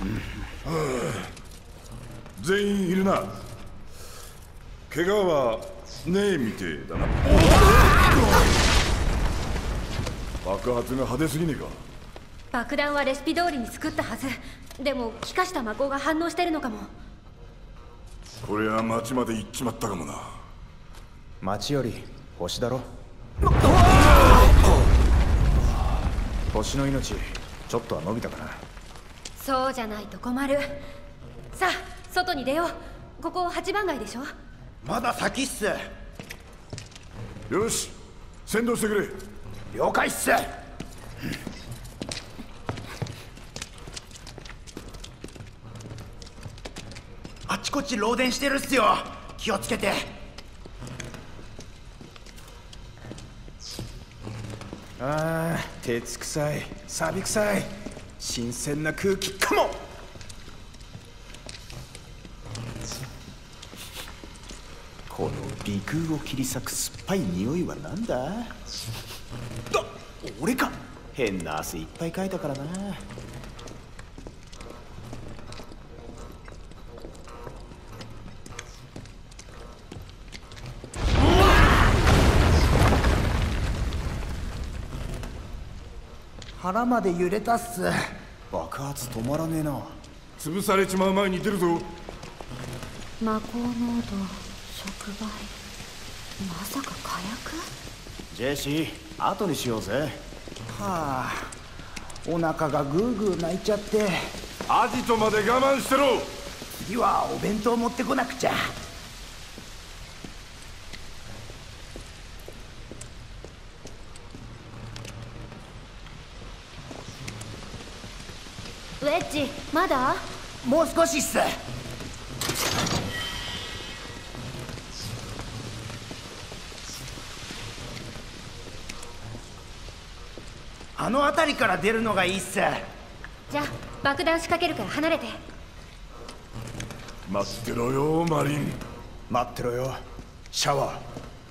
全員いるな。怪我はねえみてえだな。爆発が派手すぎねえか。 爆弾はレシピ通りに作ったはず。でも気化した魔法が反応してるのかも。 これは町まで行っちまったかもな。 町より星だろ。星の命ちょっとは伸びたかな。 そうじゃないと困る。さあ外に出よう。ここ8番街でしょ。 まだ先っす。 よし、先導してくれ。 了解っす。あちこち漏電してるっすよ。気をつけて。 ああ、鉄臭い、錆臭い、新鮮な空気かも。この鼻腔を切り裂く酸っぱい匂いはなんだ？俺か。変な汗いっぱいかいたからな。 腹まで揺れたっす。 爆発止まらねえな。 潰されちまう前に出るぞ。 魔法濃度触媒。まさか火薬？ ジェシー、後にしようぜ。 はあ、お腹がグーグー鳴いちゃって。 アジトまで我慢してろ。 次はお弁当持ってこなくちゃ。 ウェッジまだ？ もう少しっす。あの辺りから出るのがいいっす。 じゃあ爆弾仕掛けるから離れて。 待ってろよマリン。 待ってろよシャワー。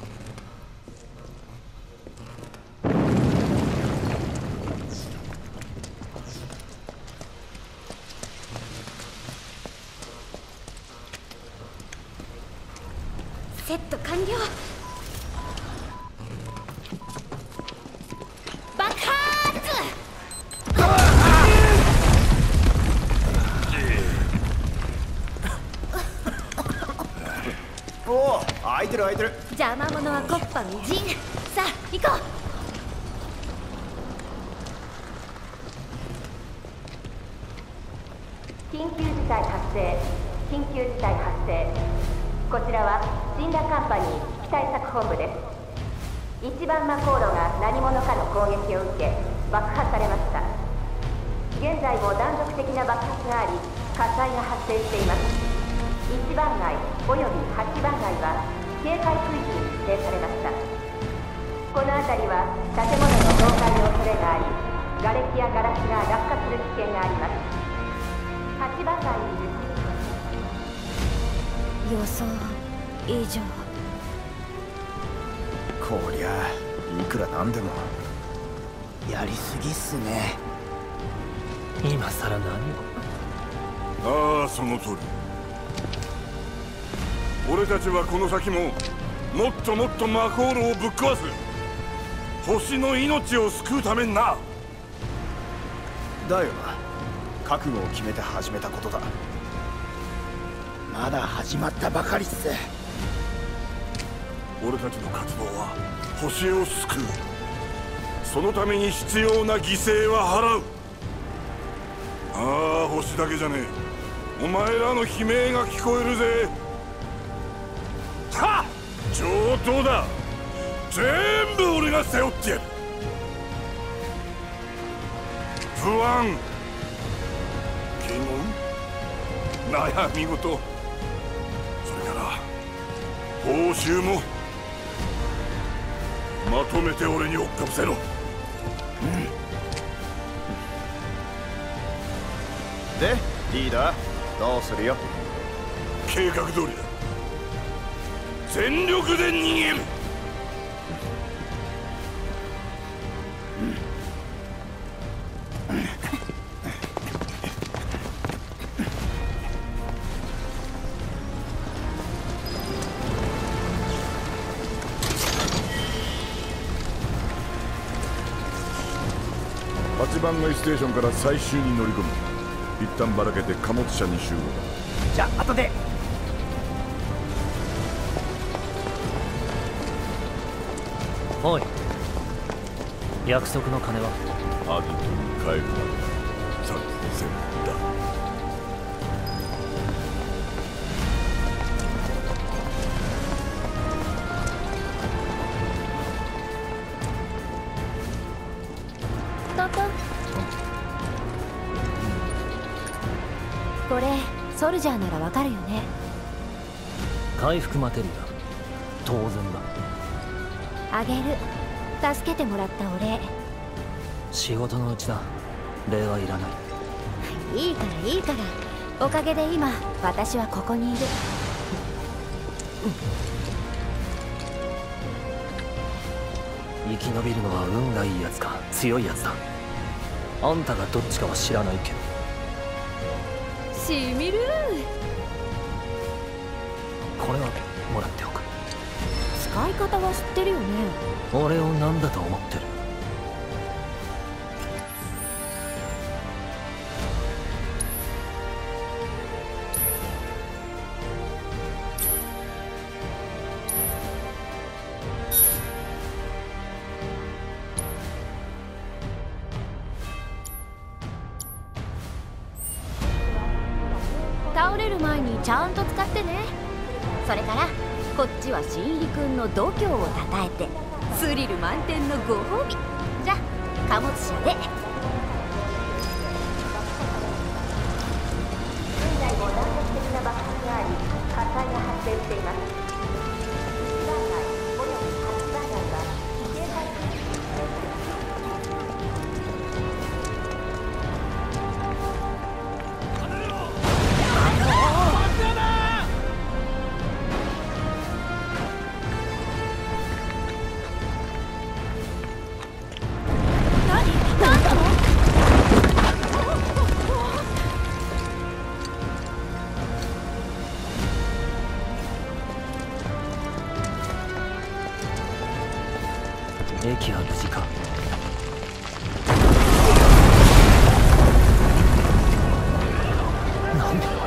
セット完了。爆発！ おお、空いてる空いてる。 邪魔者はコッパみじん。さあ行こう。緊急事態発生。緊急事態発生。こちらは神羅カンパニー危機対策本部です。一番魔航路が何者かの攻撃を受け爆破されました。現在も断続的な爆発があり火災が発生しています。1番街および8番街は警戒区域に指定されました。この辺りは建物の倒壊の恐れがあり瓦礫やガラスが落下する危険があります。8番街にいる予想以上。 こりゃいくらなんでもやりすぎっすね。 今さら何ああ、その通り。俺たちはこの先ももっともっと魔法炉をぶっ壊す。星の命を救うためにな。 だよな。覚悟を決めて始めたことだ。 まだ始まったばかりっす。 俺たちの活動は星を救う。そのために必要な犠牲は払う。ああ、星だけじゃねえ。お前らの悲鳴が聞こえるぜ。はっ、上等だ。全部俺が背負ってやる。不安、疑問、悩み事、それから報酬もまとめて俺に追っかぶせろ。 で、リーダーどうするよ。 計画通りだ。全力で逃げる。 8番乗りステーションから最終に乗り込む。一旦ばらけて貨物車に集合だ。 じゃあ後で。 おい、約束の金は？ アディトに帰るまでさっき全部だ。 トントン。これソルジャーならわかるよね。 回復マテリア、当然だ。 あげる。助けてもらったお礼。 仕事のうちだ。礼はいらない。 いいからいいから。おかげで今私はここにいる。 生き延びるのは運がいいやつか強いやつだ。あんたがどっちかは知らないけど。 しみる。 これはもらっておく。 使い方は知ってるよね。 俺を何だと思ってる？ 倒れる前にちゃんと使ってね。それからこっちは新入り君の度胸をたたえてスリル満点のご褒美。じゃあ貨物車で。現在も断続的な爆発があり火災が発生しています。1番街および8番街は警戒区域に指定されています。 駅は無事か？なんで？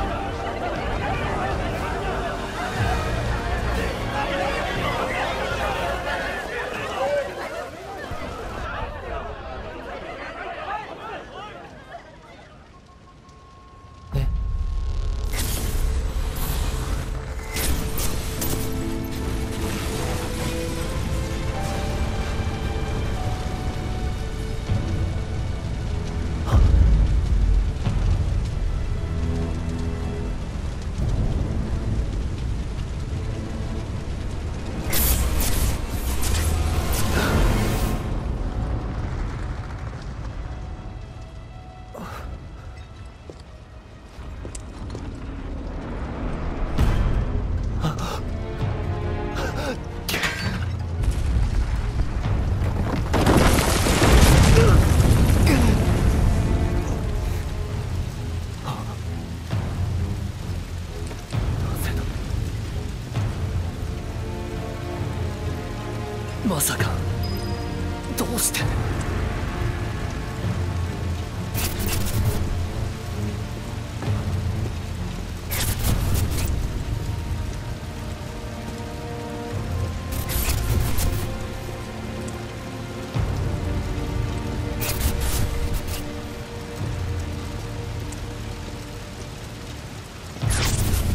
まさか。どうして？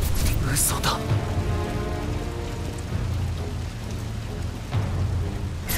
嘘だ。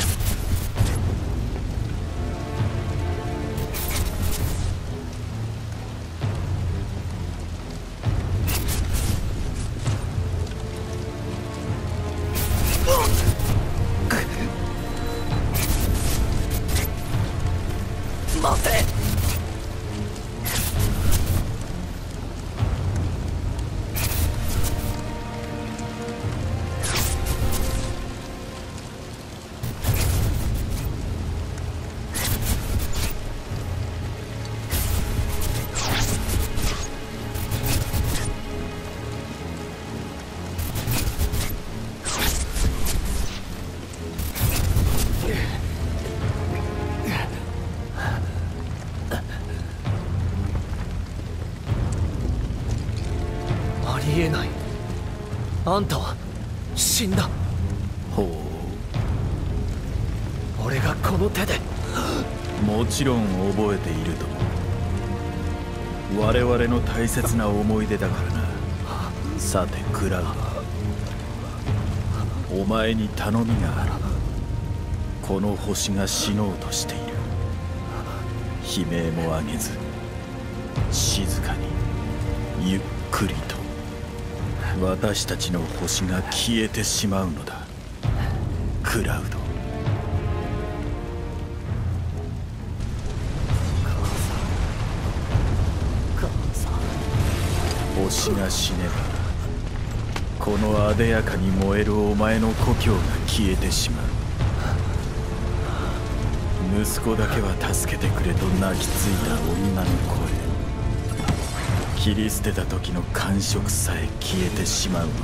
えない。あんたは死んだ。 ほう。 俺がこの手で。 もちろん覚えているとも。我々の大切な思い出だからな。さてクラウド、お前に頼みがある。この星が死のうとしている。悲鳴も上げず静かにゆっくりと私たちの星が消えてしまうのだ。クラウド、星が死ねばこのあでやかに燃えるお前の故郷が消えてしまう。息子だけは助けてくれと泣きついた女の声、切り捨てた時の感触さえ消えてしまうのだ。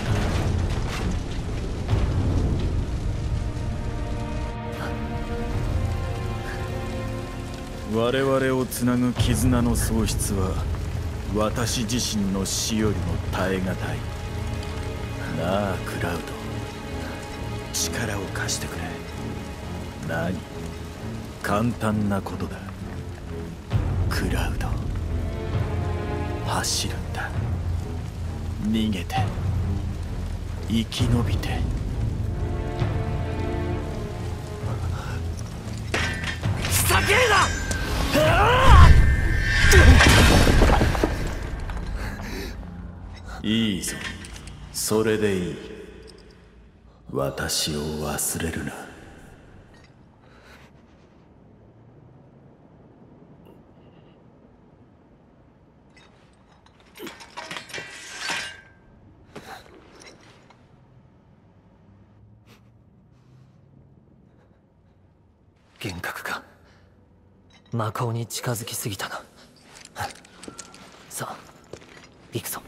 我々をつなぐ絆の喪失は私自身の死よりも耐え難い。なあクラウド、力を貸してくれ。何、簡単なことだ。クラウド、走るんだ。逃げて生き延びて。 叫んだ。 いいぞ、それでいい。私を忘れるな。 幻覚か。魔法に近づきすぎたな。さあ行くぞ。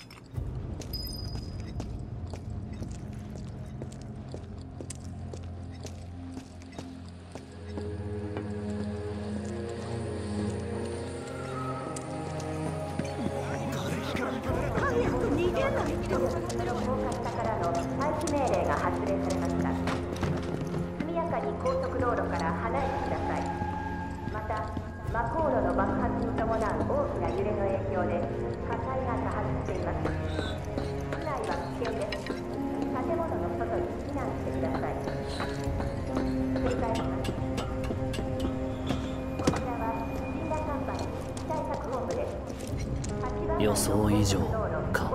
予想以上か。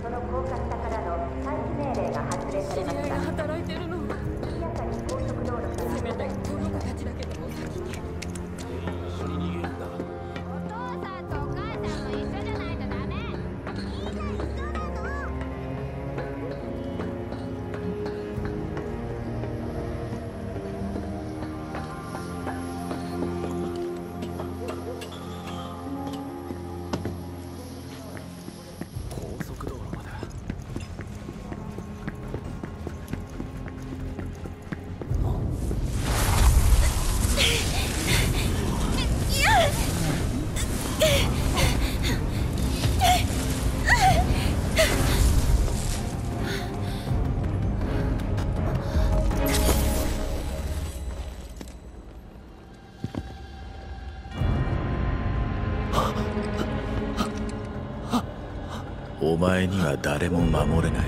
お前には誰も守れない。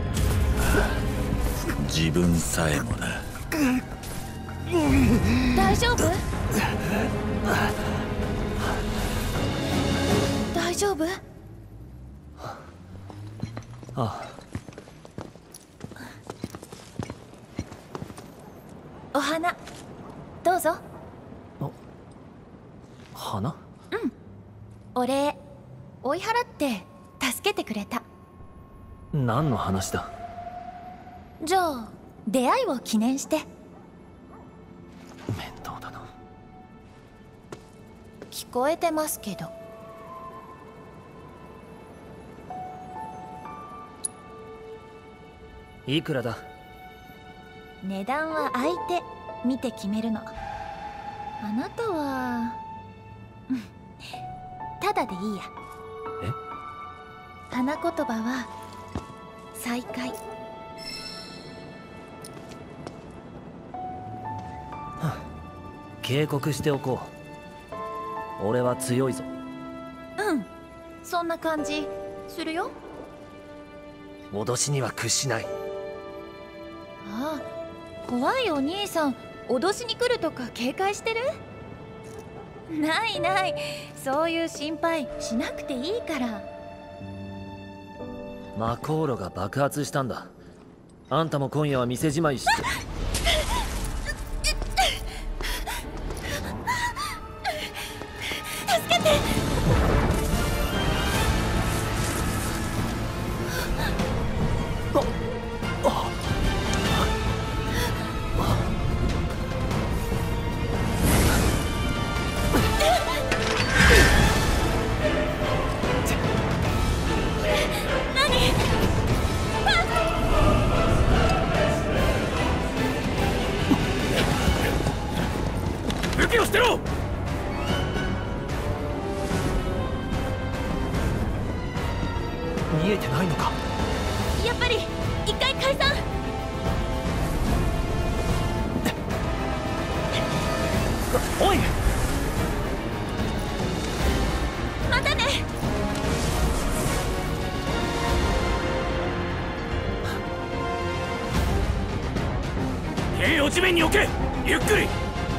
自分さえもな。 大丈夫？大丈夫？ ああ。 お花どうぞ。 花？ お礼追い払って助けてくれた。 何の話だ？ じゃあ出会いを記念して。 面倒だな。 聞こえてますけど。 いくらだ？ 値段は相手見て決めるの。あなたはただでいいや。 え？ 花言葉は再会。 警告しておこう。俺は強いぞ。 うん、そんな感じするよ。 脅しには屈しない。 ああ、怖いお兄さん、脅しに来るとか警戒してる？ないない、そういう心配しなくていいから。 マコーロが爆発したんだ。あんたも今夜は店じまいして。 助けて。 武器を捨てろ。 見えてないのか。 やっぱり一回解散。 おい、 またね。 兵を地面に置け。ゆっくり。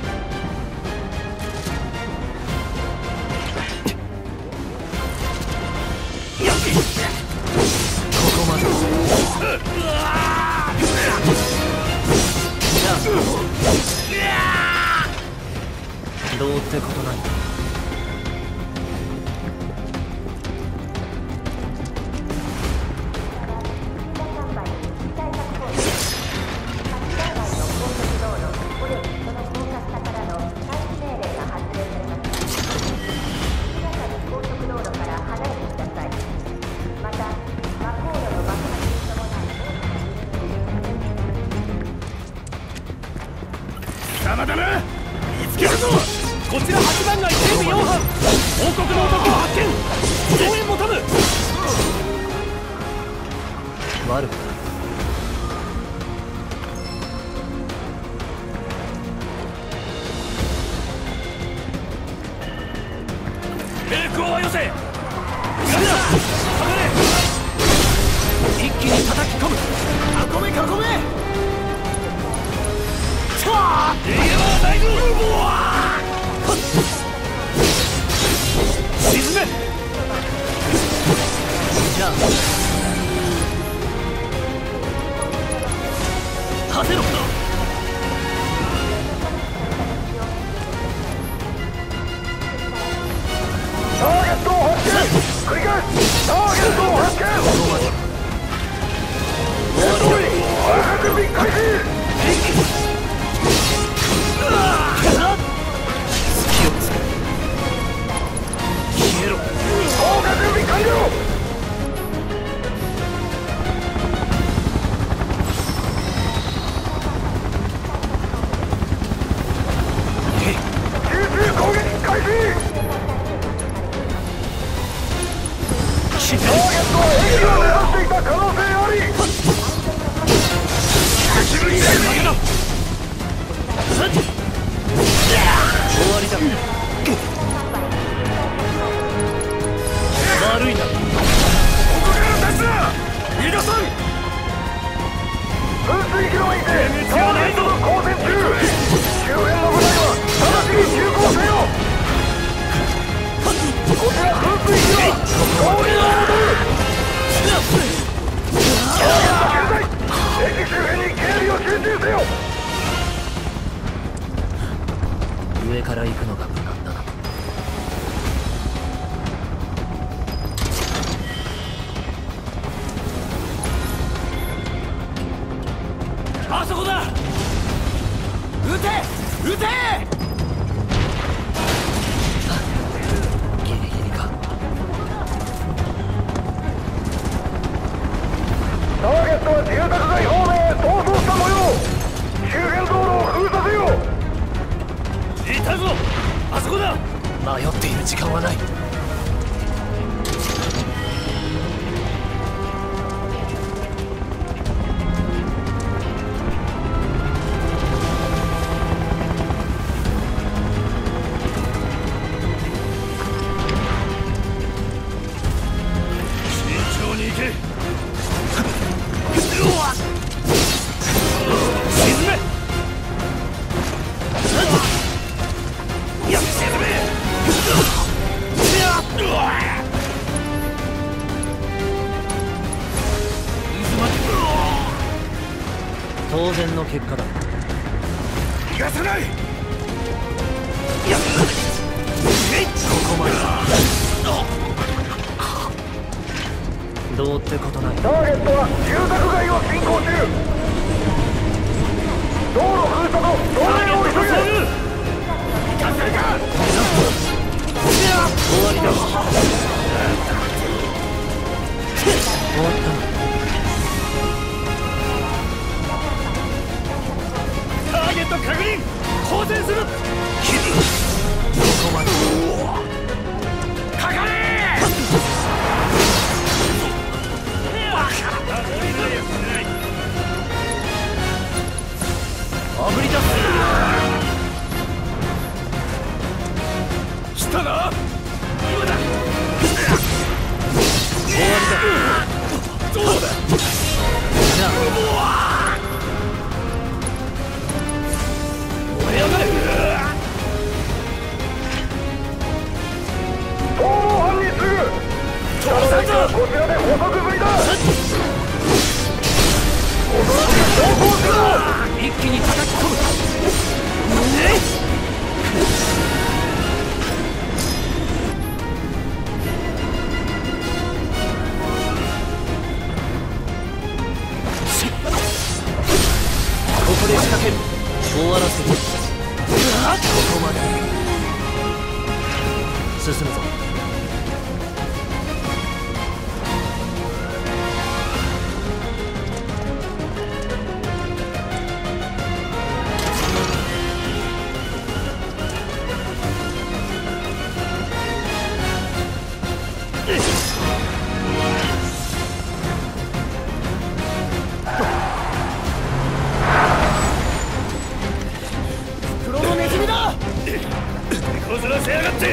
ここまで。どうってことない。 邪魔だな。見つけるぞ。こちら8番街警備4班。王国の男を発見。増援求む。 悪くない。 抵抗はよせ。やるな。 一気に叩き込む。 囲め囲め。 エリアは大丈夫。沈め。 じゃあはせろ。 ターゲットを発見。繰り返す。ターゲットを発見。準備開始。 消えろ。 砲火準備完了。集中攻撃開始。ターゲットは駅を狙っていた可能性あり。久しぶりだ。 終わりだ。悪いな。 ここから出すな。逃がさん。噴水広いてターゲットの交戦中。周辺の部隊は直ちに急行せよ。こちら噴水広。攻撃を戻る。ターゲット健在。駅周辺に警備を集中せよ。 上から行くのが無難だな。 あそこだ。撃て撃て。 ギリギリか。 ターゲットは住宅街方面へ逃走した模様。周辺道路を封鎖せよ。いたぞ。あそこだ。 迷っている時間はない。 当然の結果だ。 逃がさない。 ここまでどうってことない。 ターゲットは住宅街を進行中。道路封鎖と同盟を急げ。行かせるか。 終わりだ。終わった。 ターゲット確認。交戦する。 どこまでかかれ。 あぶり出来たな。今だ。 終わりだ。 どうだ。 じゃあ燃え上がれ。逃亡犯に次ぐ。こちらで捕捉済みだ。おとなしく投降しろ。 一気に叩き込む。ここで仕掛ける。終わらせる。ここまで進むぞ。 こずらせやがって。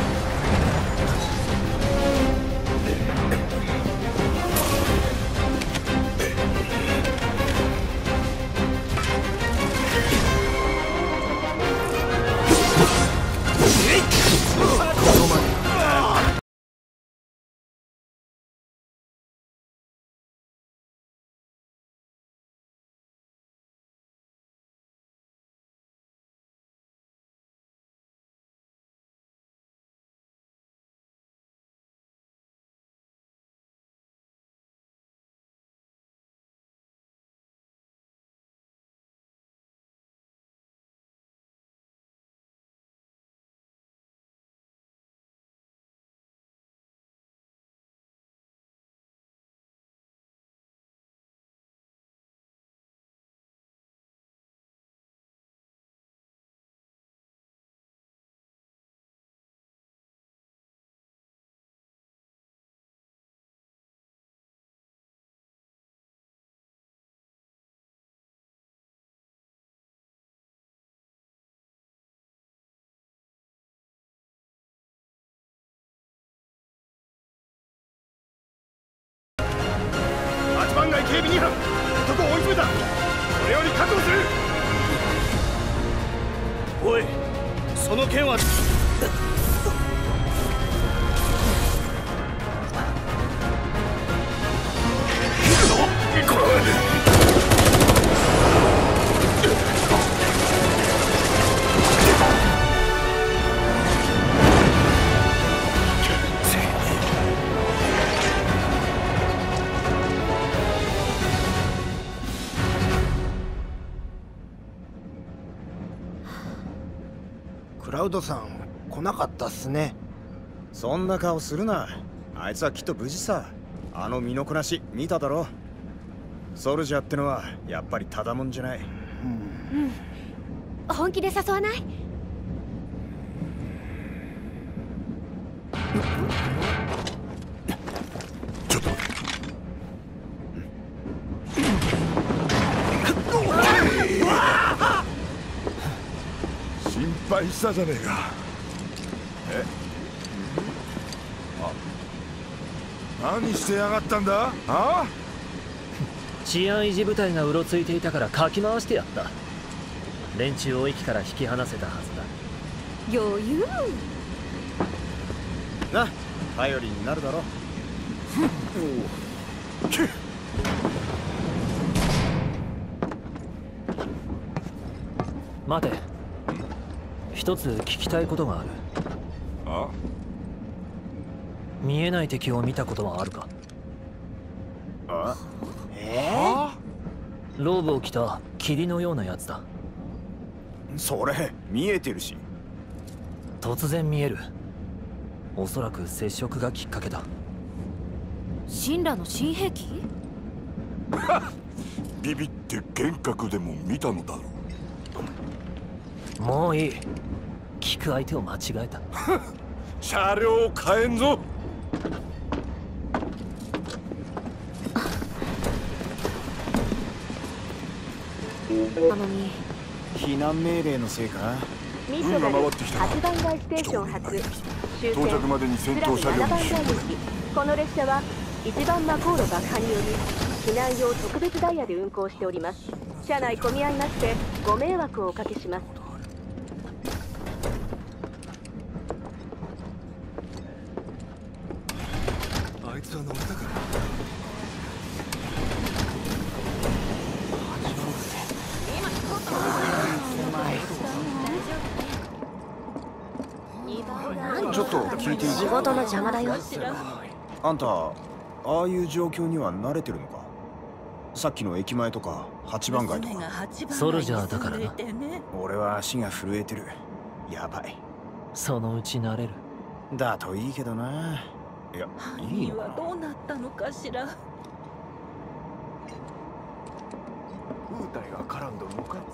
番街警備2班、男を追い詰めた。これより確保する。おい、その剣は。 クラウドさん来なかったっすね。 そんな顔するな。あいつはきっと無事さ。あの身のこなし見ただろ。ソルジャーってのはやっぱりただもんじゃない。 本気で誘わない？ ちょっと心配したじゃねえか。何してやがったんだ。あ？ 治安維持部隊がうろついていたからかき回してやった。連中を駅から引き離せたはずだ。 余裕な、頼りになるだろ。 待て、一つ聞きたいことがある。 あ？ 見えない敵を見たことはあるか？ローブを着た霧のようなやつだ。 それ見えてるし。 突然見える。おそらく接触がきっかけだ。 神羅の新兵器？ ビビって幻覚でも見たのだろう。 もういい。聞く相手を間違えた。 車両を変えんぞ。 避難命令のせいか？ ミッショナル8番街ステーション発終点到着までに先頭車両 7番に街駅。この列車は1番マコーロ爆破により避難用特別ダイヤで運行しております。車内混み合いましてご迷惑をおかけします。 あいつは乗ったか。 ちょっと聞いていいか？ 仕事の邪魔だよ。 あんた、ああいう状況には慣れてるのか？さっきの駅前とか8番街とか。 ソルジャーだからな。 俺は足が震えてる。やばい。 そのうち慣れる。 だといいけどな。いや、いいのかな。 どうなったのかしら。 ウータイが絡んどるのか。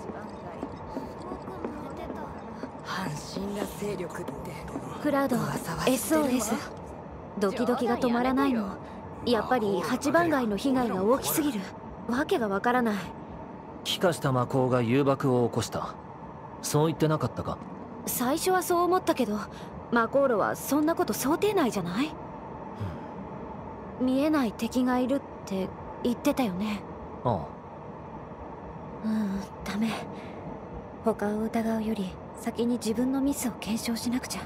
半神羅勢力ってクラウド SOS。 ドキドキが止まらないの。やっぱり8番街の被害が大きすぎる。わけがわからない。 気化した魔法が誘爆を起こした。そう言ってなかったか？ 最初はそう思ったけど、マコーロはそんなこと想定内じゃない？見えない敵がいるって言ってたよね。 ああ。 ダメ。他を疑うより先に自分のミスを検証しなくちゃ。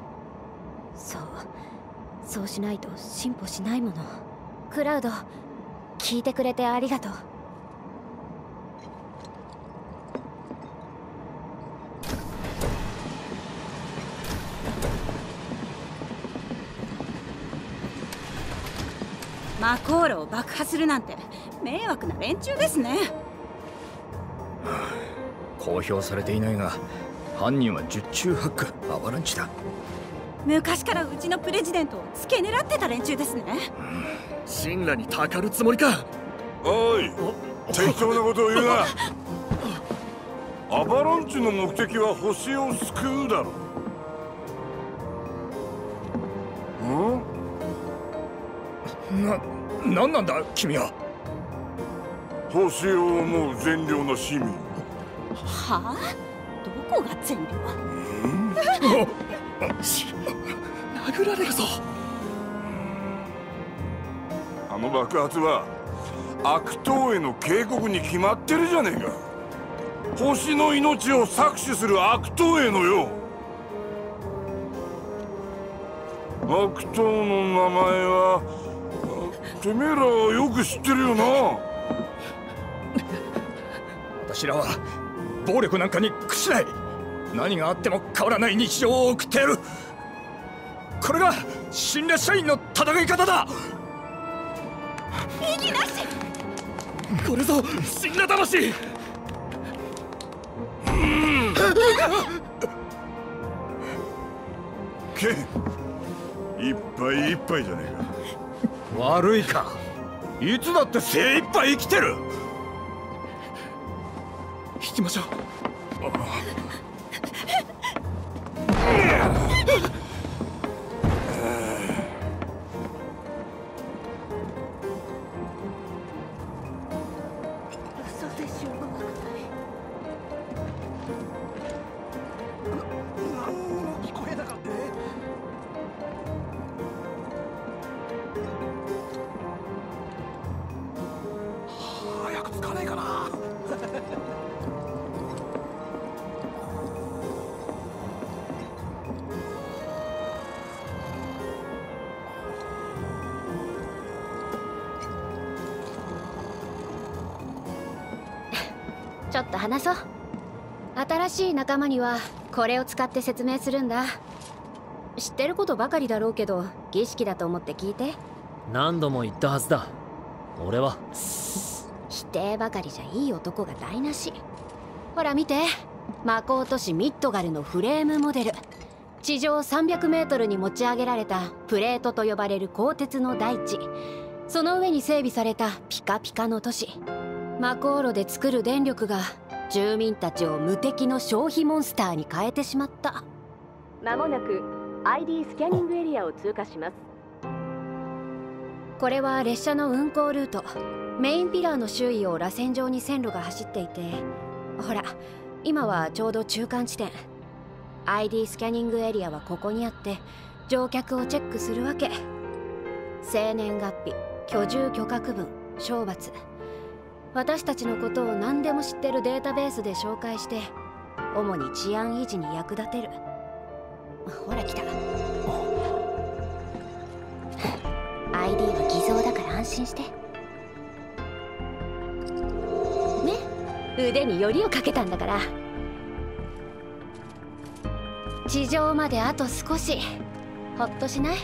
そうしないと進歩しないもの。クラウド、聞いてくれてありがとう。 マコーロを爆破するなんて迷惑な連中ですね。 公表されていないが、犯人は十中八九アバランチだ。 昔からうちのプレジデントを付け狙ってた連中ですね。 神羅にたかるつもりか？ おい、適当なことを言うな。アバランチの目的は星を救うだろ。 なんなんだ君は。 星を思う善良な市民。 はあ？どこが善良？ 殴られるぞ。 あの爆発は悪党への警告に決まってるじゃねえか。星の命を搾取する悪党へのよ。悪党の名前はてめえらはよく知ってるよな。 私らは暴力なんかに屈しない。何があっても変わらない日常を送ってやる。これが新列社員の戦い方だ。 意義なし。 これぞ神羅魂。 ケン、いっぱいいっぱいじゃねえか。 悪いか。いつだって精一杯生きてる。引きましょう。 嘘でしょ。 聞こえなかった。早く着かないかな。 ちょっと話そう。 新しい仲間にはこれを使って説明するんだ。知ってることばかりだろうけど、儀式だと思って聞いて。 何度も言ったはずだ。俺は否定ばかりじゃいい男が台無し。ほら見て、魔法都市ミッドガルのフレームモデル。地上300メートルに持ち上げられたプレートと呼ばれる鋼鉄の大地、その上に整備されたピカピカの都市。魔航路で作る電力が住民たちを無敵の消費モンスターに変えてしまった。 まもなく ID スキャニングエリアを通過します。 これは列車の運行ルート。メインピラーの周囲を螺旋状に線路が走っていて、ほら今はちょうど中間地点。 ID スキャニングエリアはここにあって、乗客をチェックするわけ。生年月日、居住許可区分、賞罰、私たちのことを何でも知ってるデータベースで紹介して、主に治安維持に役立てる。ほら来た。 ID は偽造だから安心してね。腕によりをかけたんだから。地上まであと少し。ほっとしない？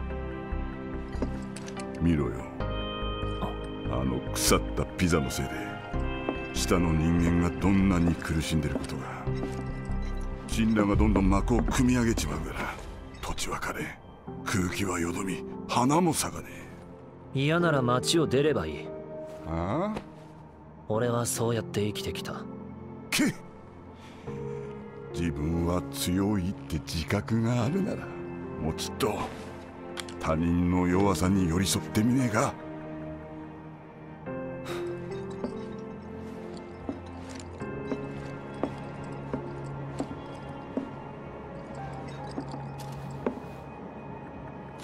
見ろよ、あの腐ったピザのせいで下の人間がどんなに苦しんでることが。神羅がどんどん幕を組み上げちまうから、土地は枯れ、空気はよどみ、花も咲かねえ。嫌なら町を出ればいい。 ああ、 俺はそうやって生きてきた。 けっ、自分は強いって自覚があるなら、もうちっと他人の弱さに寄り添ってみねえか。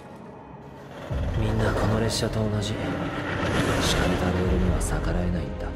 みんなこの列車と同じ。敷かれたレールには逆らえないんだ。